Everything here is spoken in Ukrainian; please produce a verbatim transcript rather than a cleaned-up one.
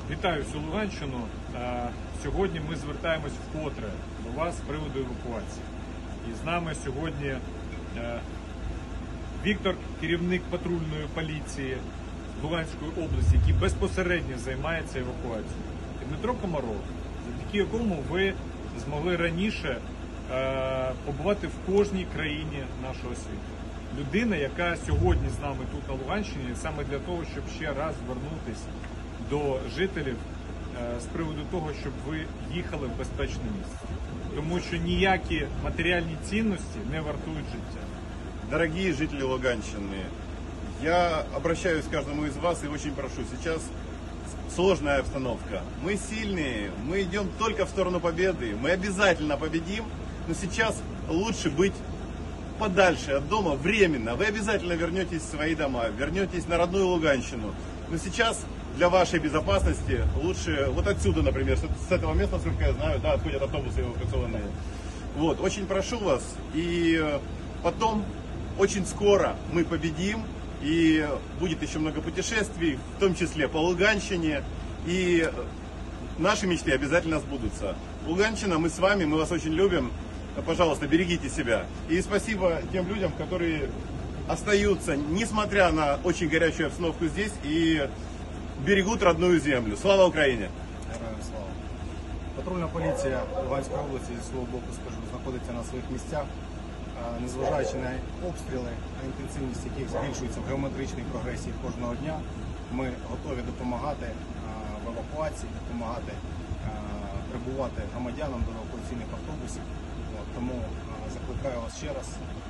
Вітаю всю Луганщину. Сьогодні ми звертаємось вкотре до вас з приводу евакуації. І з нами сьогодні Віктор, керівник патрульної поліції з Луганської області, який безпосередньо займається евакуацією. І Дмитро Комаров, завдяки якому ви змогли раніше побувати в кожній країні нашого світу. Людина, яка сьогодні з нами тут на Луганщині, саме для того, щоб ще раз звернутися до жителів з приводу того, щоб ви їхали в безпечне місце. Тому що ніякі матеріальні цінності не вартують життя. Дорогие жители Луганщины, я обращаюсь к каждому из вас и очень прошу, сейчас сложная обстановка. Мы сильные, мы идем только в сторону победы, мы обязательно победим, но сейчас лучше быть подальше от дома временно. Вы обязательно вернетесь в свои дома, вернетесь на родную Луганщину. Но сейчас для вашей безопасности лучше вот отсюда, например, с этого места, насколько я знаю, да, отходят автобусы эвакуационные. Вот, очень прошу вас, и потом очень скоро мы победим, и будет еще много путешествий, в том числе по Луганщине, и наши мечты обязательно сбудутся. Луганщина, мы с вами, мы вас очень любим. Пожалуйста, берегите себя. И спасибо тем людям, которые остаются, несмотря на очень горячую обстановку здесь, и берегут родную землю. Слава Україні! Героям слава! Патрульна поліція Луганської області, зі свого боку скажу, знаходиться на своїх місцях. Незважаючи на обстріли, на інтенсивність яких збільшується в геометричній прогресії кожного дня, ми готові допомагати в евакуації, допомагати прибувати громадянам до евакуаційних автобусів. Тому закликаю вас ще раз